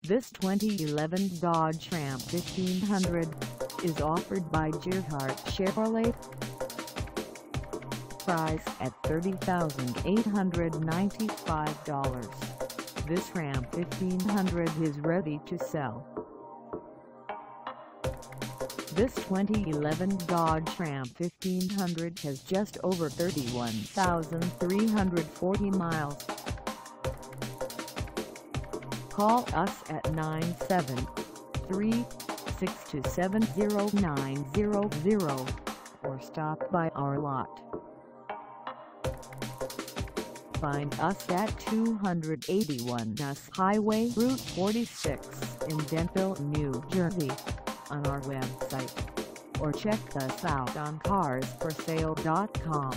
This 2011 Dodge Ram 1500 is offered by Gearhart Chevrolet. Price at $30,895. This Ram 1500 is ready to sell. This 2011 Dodge Ram 1500 has just over 31,340 miles. Call us at 973-627-0900 or stop by our lot. Find us at 281 US Highway Route 46 in Denville, New Jersey, on our website, or check us out on carsforsale.com.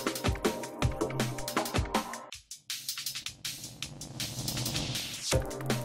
You